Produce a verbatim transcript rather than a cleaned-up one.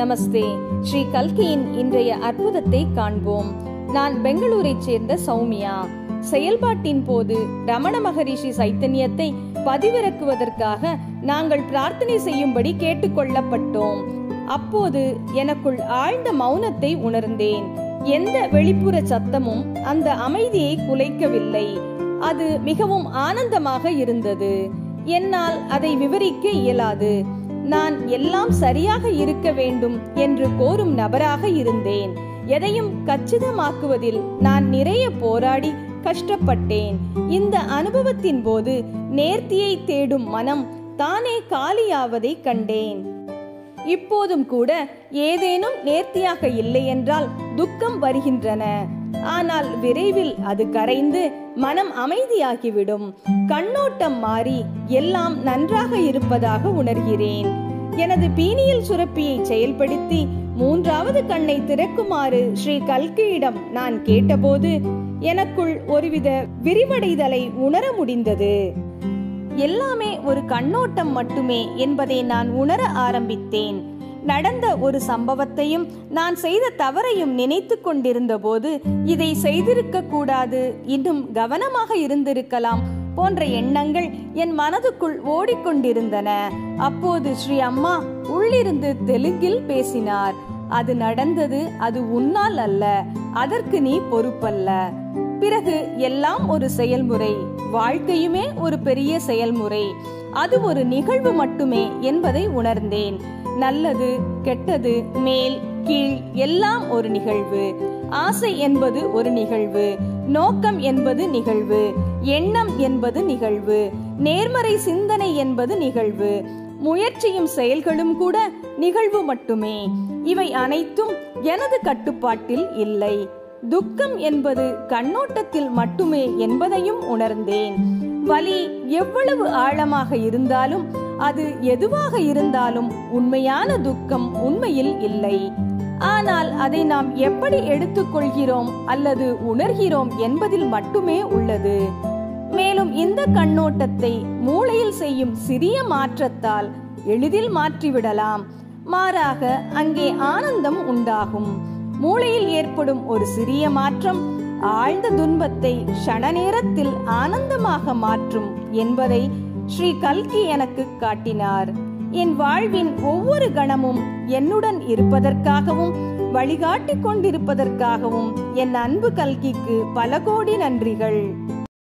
நமஸ்தே. ஸ்ரீ கல்கியின் இன்றைய அற்புதத்தை காண்போம். நான் பெங்களூரைச் சேர்ந்த சௌமியா. செயல்பாட்டின் போது ரமண மகரிஷி சைத்தன்யத்தை பதிவிறக்குவதற்காக நாங்கள் பிரார்த்தனை செய்யும்படி கேட்டுக்கொள்ளப்பட்டோம். அப்போது எனக்குள் ஆழ்ந்த மௌனத்தை உணர்ந்தேன். எந்த வெளிப்புற சத்தமும் அந்த அமைதியை குலைக்கவில்லை. அது மிகவும் ஆனந்தமாக இருந்தது. என்னால் அதை விவரிக்க இயலாது. நான் எல்லாம் சரியாக இருக்க வேண்டும் என்று கோரும் நபராக இருந்தேன். எதையும் கச்சிதமாக்குவதில் நான் நிறைய போராடி கஷ்டப்பட்டேன். இந்த அனுபவத்தின் போது நேர்த்தியை தேடும் மனம் தானே காலியாவதை கண்டேன். இப்போதும் கூட ஏதேனும் நேர்த்தியாக இல்லை என்றால் துக்கம் வருகின்றன. ஆனால் விரைவில் அது கரைந்து மனம் அமைதியாகிவிடும். கண்ணோட்டம் மாறி எல்லாம் நன்றாக இருப்பதாக உணர்கிறேன். எனது பீனியல் சுரப்பியை செயல்படுத்தி மூன்றாவது கண்ணை திறக்குமாறு ஸ்ரீ கல்கியிடம் நான் கேட்டபோது எனக்குள் ஒருவித விரிவடைதலை உணர முடிந்தது. எல்லாமே ஒரு கண்ணோட்டம் மட்டுமே என்பதை நான் உணர ஆரம்பித்தேன். நடந்த ஒரு சம்பவத்தையும் நான் செய்த தவறையும் நினைத்து கொண்டிருந்த போது இதை செய்திருக்க கூடாது, இன்னும் கவனமாக இருந்திருக்கலாம் போன்ற எண்ணங்கள் என் மனதுக்குள் ஓடிக்கொண்டிருந்தன. அப்போது ஸ்ரீ அம்மா உள்ளிருந்து தெலுங்கில் பேசினார். அது நடந்தது, அது உன்னால் அல்ல, அதற்கு நீ பொறுப்பல்ல. பிறகு எல்லாம் ஒரு செயல்முறை, வாழ்க்கையுமே ஒரு பெரிய செயல்முறை. அது ஒரு நிகழ்வு மட்டுமே என்பதை உணர்ந்தேன். நல்லது கெட்டது மேல் கீழ் எல்லாம் ஒரு நிகழ்வு. ஆசை என்பது ஒரு நிகழ்வு, நோக்கம் என்பது நிகழ்வு, எண்ணம் என்பது நிகழ்வு, நேர்மறை சிந்தனை என்பது நிகழ்வு, முயற்சியும் செயல்களும் கூட நிகழ்வு மட்டுமே. இவை அனைத்தும் எனது கட்டுப்பாட்டில் இல்லை. துக்கம் என்பது கண்ணோட்டத்தில் மட்டுமே என்பதையும் உணர்ந்தேன். வலி எவ்வளவு ஆழமாக இருந்தாலும், அது எதுவாக இருந்தாலும் உண்மையான துக்கம் உண்மையில் இல்லை. ஆனால் அதை நாம் எப்படி எடுத்துக்கொள்கிறோம் அல்லது உணர்கிறோம் என்பதில் மட்டுமே உள்ளது. மேலும் இந்த கண்ணோட்டத்தை மூளையில் செய்யும் சிறிய மாற்றத்தால் எளிதில் மாற்றிவிடலாம். மாறாக அங்கே ஆனந்தம் உண்டாகும். மூளையில் ஏற்படும் ஒரு சிறிய மாற்றம் ஆழ்ந்த துன்பத்தை க்ஷண நேரத்தில் ஆனந்தமாக மாற்றும் என்பதை ஸ்ரீ கல்கி எனக்கு காட்டினார். என் வாழ்வின் ஒவ்வொரு கணமும் என்னுடன் இருப்பதற்காகவும் வழிகாட்டி கொண்டிருப்பதற்காகவும் என் அன்பு கல்கிக்கு பல கோடி நன்றிகள்.